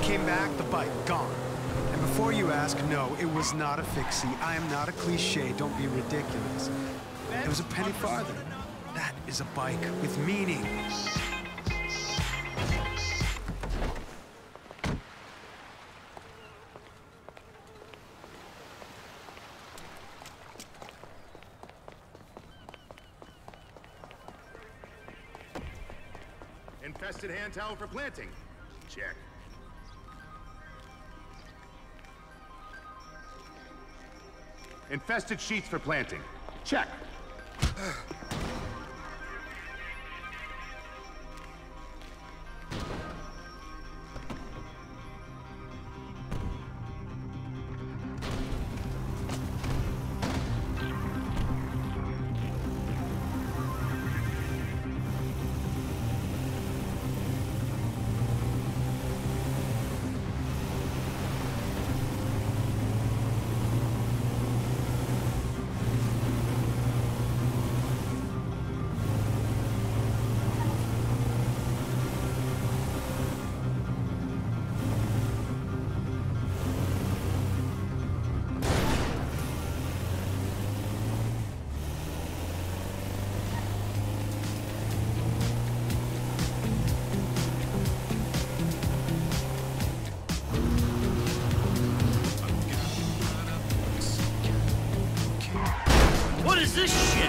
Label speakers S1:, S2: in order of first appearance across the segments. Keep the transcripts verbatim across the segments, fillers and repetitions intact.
S1: came back, the bike, gone. And before you ask, no, it was not a fixie. I am not a cliche, don't be ridiculous. It was a penny farthing. That is a bike with meaning.
S2: Infested hand towel for planting. Check. Infested sheets for planting. Check.
S3: What is this shit?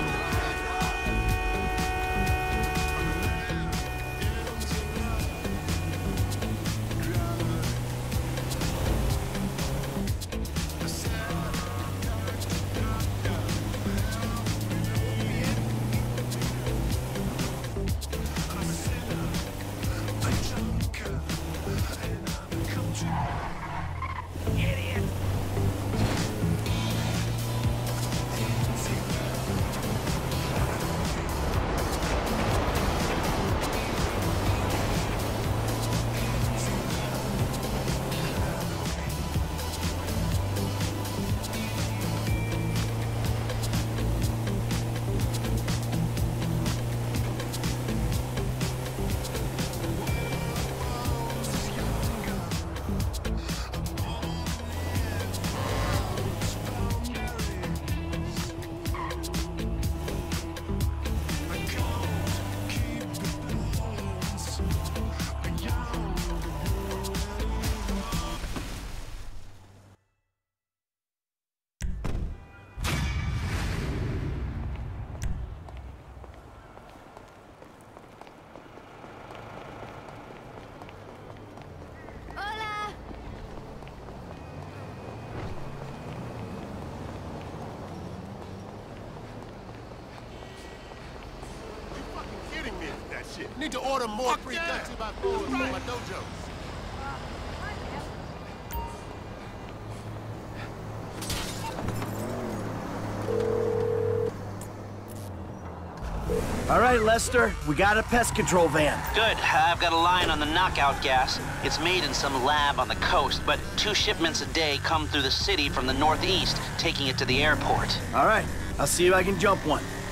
S2: Shit. Need to order more Fuck free yeah. two by fours for my dojo.
S3: All right, Lester, we got a pest control van.
S4: Good. I've got a line on the knockout gas. It's made in some lab on the coast, but two shipments a day come through the city from the northeast, taking it to the airport.
S3: All right, I'll see if I can jump one.